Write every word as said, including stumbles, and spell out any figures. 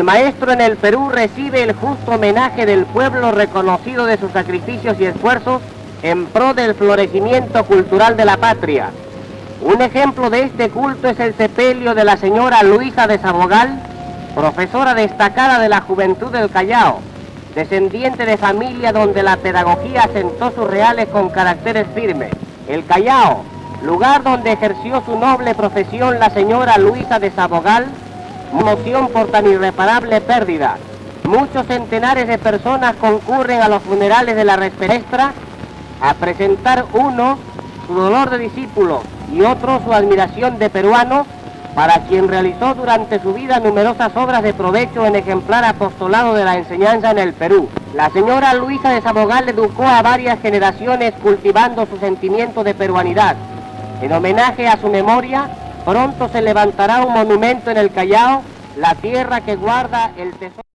maestro en el Perú recibe el justo homenaje del pueblo reconocido de sus sacrificios y esfuerzos en pro del florecimiento cultural de la patria. Un ejemplo de este culto es el sepelio de la señora Luisa de Sabogal, profesora destacada de la juventud del Callao, descendiente de familia donde la pedagogía asentó sus reales con caracteres firmes. El Callao, lugar donde ejerció su noble profesión la señora Luisa de Sabogal, moción por tan irreparable pérdida. Muchos centenares de personas concurren a los funerales de la resperestra a presentar uno su dolor de discípulo y otro su admiración de peruano, para quien realizó durante su vida numerosas obras de provecho en ejemplar apostolado de la enseñanza en el Perú. La señora Luisa de Sabogal educó a varias generaciones cultivando su sentimiento de peruanidad. En homenaje a su memoria, pronto se levantará un monumento en el Callao, la tierra que guarda el tesoro.